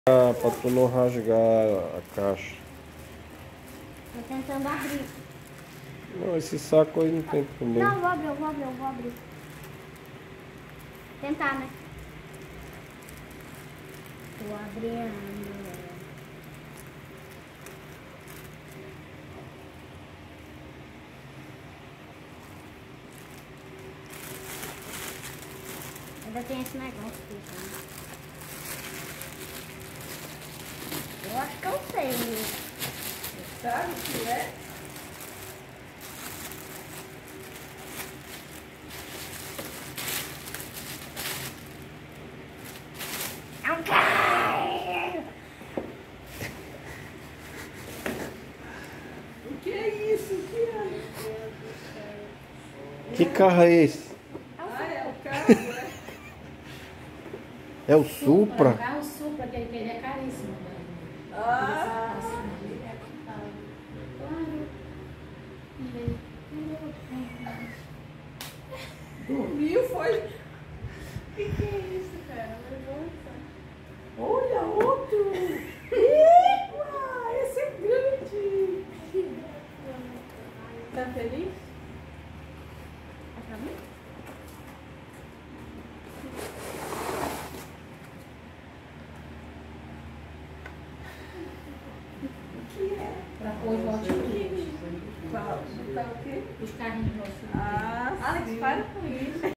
Pra tu não rasgar a caixa. Tô tentando abrir. Não, esse saco aí não tem problema. Não, eu vou abrir. Tentar, né? Tô abrindo. Ainda tem esse negócio aqui, né? Eu acho que eu sei. Sabe o que é? O que é isso? O que é? Que carro é esse? Ah, é o carro, é? É o Supra? O carro Supra, que ele é caríssimo. Ah, dormiu, foi? O que é isso, cara? Levanta. Olha, outro! Epa! Esse é grande! Tá feliz? É pra mim? O que é? Pra pôr de volta Tá o quê? os carrinhos de volta. Ah, Alex, sim. para com isso.